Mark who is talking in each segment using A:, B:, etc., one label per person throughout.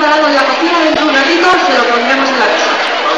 A: preparado en la cocina dentro de un ratito, se lo pondremos en la mesa.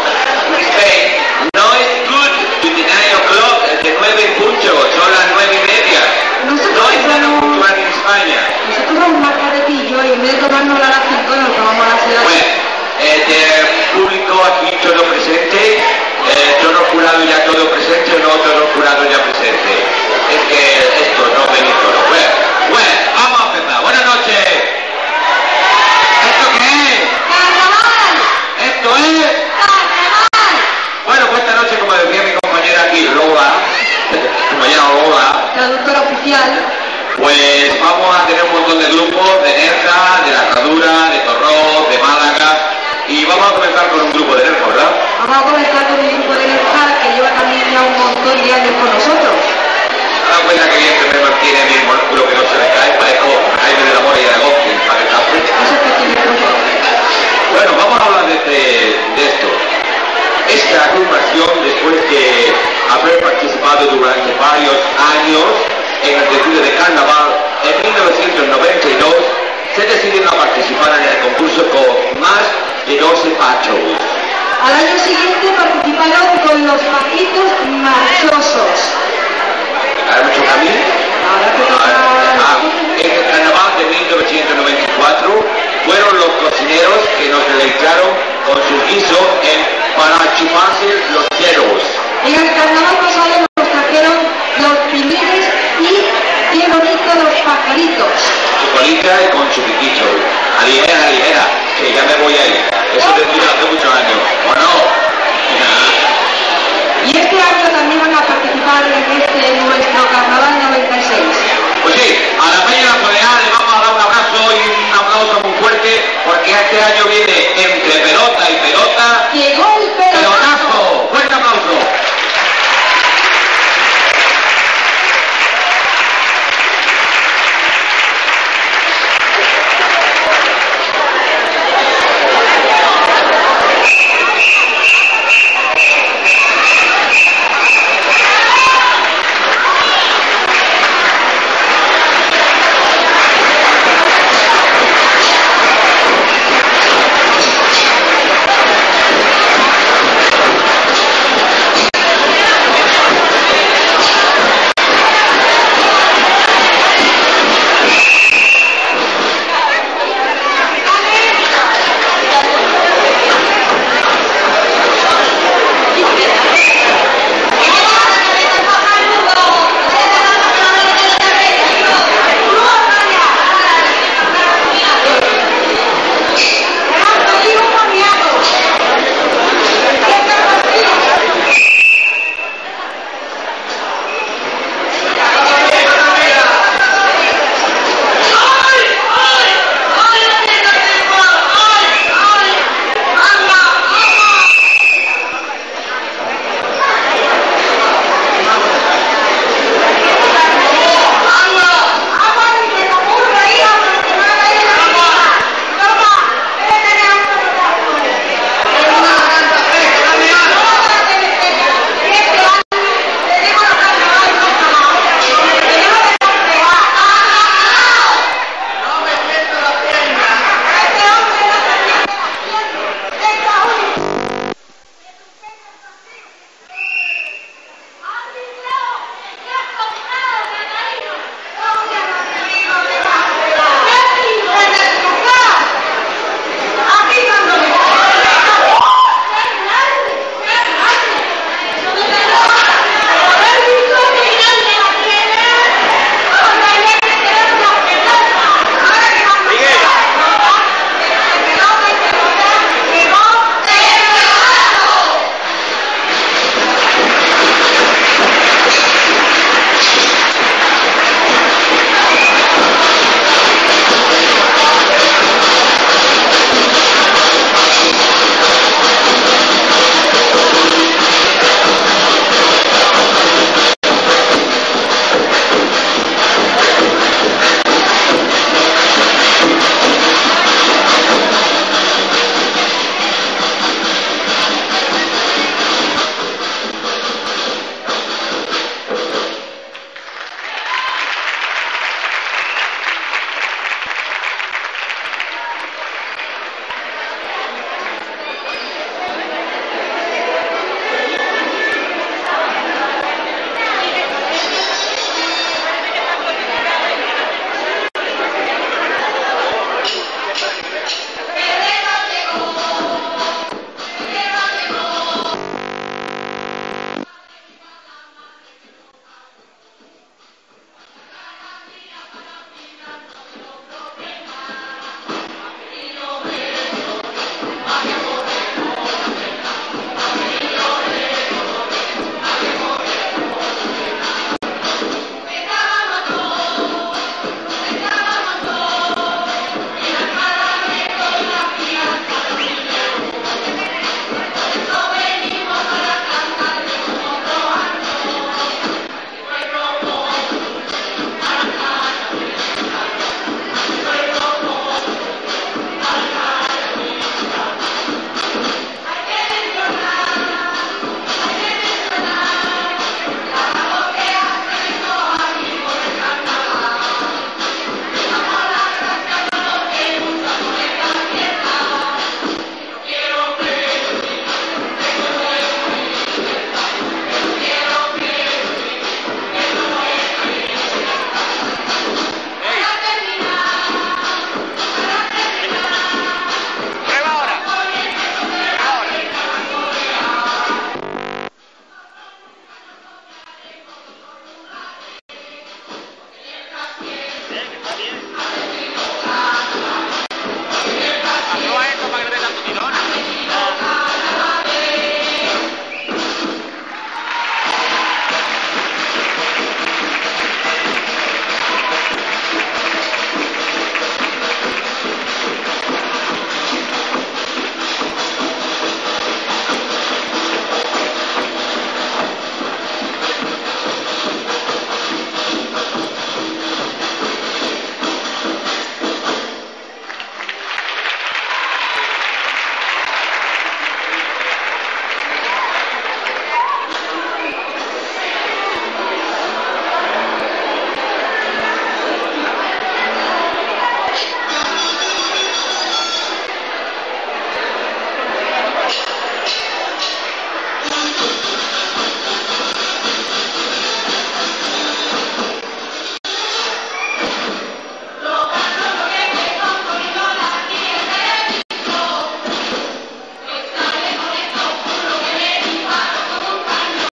B: No es good to the 9 o'clock, de 9 en punto, son las 9:30. No es nada puntual en España.
A: Nosotros vamos más tardecillo y en vez de tomárnosla a las 5 nos tomamos a las 6.
B: Bueno, del público aquí todo presente, todo jurado ya todo presente o no todo jurado ya presente. Es que esto no viene todo. Bueno, vamos a empezar. Buenas noches. ¿Esto qué es?
A: ¡Carnaval!
B: ¿Esto es?
A: ¡Carnaval!
B: Bueno, pues esta noche, como decía mi compañera aquí, Lola, compañera Lola,
A: Traductora oficial.
B: pues vamos a tener un montón de grupos de Nerja, de La Herradura, de Torró, de Málaga, y vamos a comenzar con un grupo de Nerja, ¿verdad?
A: Vamos a comenzar con un grupo de Nerja que lleva también ya un montón de años con nosotros.
B: La cuenta que bien que me mantiene mi monóculo que no se me cae, parezco Jaime de la Mora y Aragón, para que está.
A: Eso es que tiene truco.
B: Bueno, vamos a hablar de esto. Esta agrupación, después de haber participado durante varios años en el desfile de carnaval, en 1992 se decidieron a participar en el concurso con más de 12 pachos.
A: Al año siguiente participaron con los Paquitos Marchosos.
B: ¿Hay mucho camino?
A: Ahora te toca...
B: En el carnaval de 1994 fueron los cocineros que nos deleitaron con su guiso para chuparse los dedos.
A: En el carnaval pasado nos trajeron los pimiles y qué bonito los pajaritos.
B: Su colita y con su piquito. Ligera, que ya me voy a ir. Eso decía hace muchos años. ¿O no?
A: Y este año también van a participar en nuestro carnaval 96.
B: Pues sí, a la Peña Soleá le vamos a dar un abrazo y un aplauso muy fuerte porque este año viene